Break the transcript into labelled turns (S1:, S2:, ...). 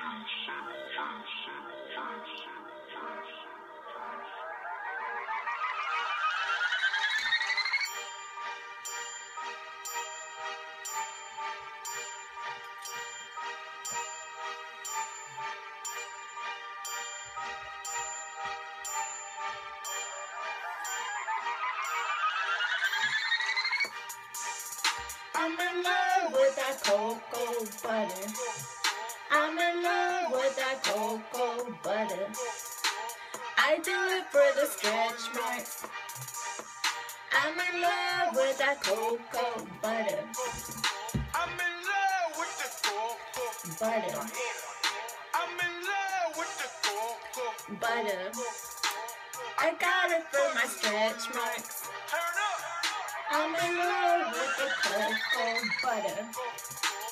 S1: I'm in love with that cocoa butter. I'm in love with that cocoa butter. I do it for the stretch marks. I'm in love with that cocoa butter.
S2: I'm in love with the cocoa
S1: Butter.
S2: I'm in love with the cocoa
S1: Butter. I got it for my stretch marks.
S2: Turn up.
S1: I'm in love with the cocoa butter.